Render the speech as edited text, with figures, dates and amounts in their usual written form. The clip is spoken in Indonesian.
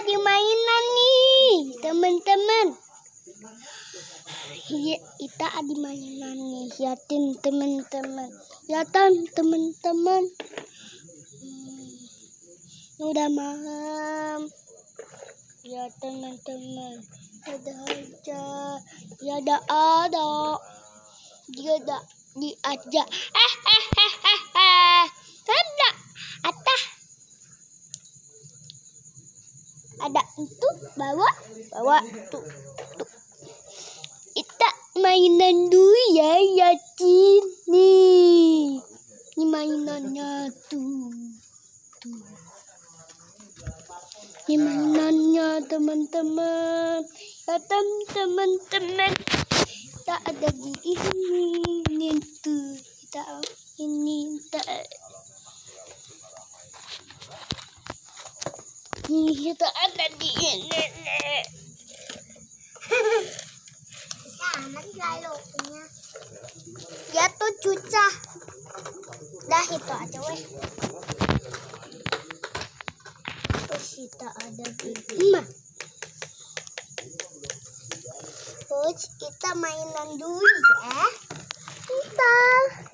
ada mainan nih, teman-teman. Iya, kita ada mainan nih, ya teman-teman. Ya teman-teman. Udah malam. Ya teman-teman. Ada aja. Ya ada. Dia ada diajak. Ada. Atah. Ada itu bawa tuh. Kita mainan dulu ya Cin. Nih. Ini mainannya tuh. Ini mainannya teman-teman. Ya teman-teman. Kita ada di ini tuh. Kita ini kita ada di ini. Sama dialognya. Ya tuh cucah. Dah itu aja weh. Terus kita ada di rumah. Terus kita mainan dulu ya. Bentar.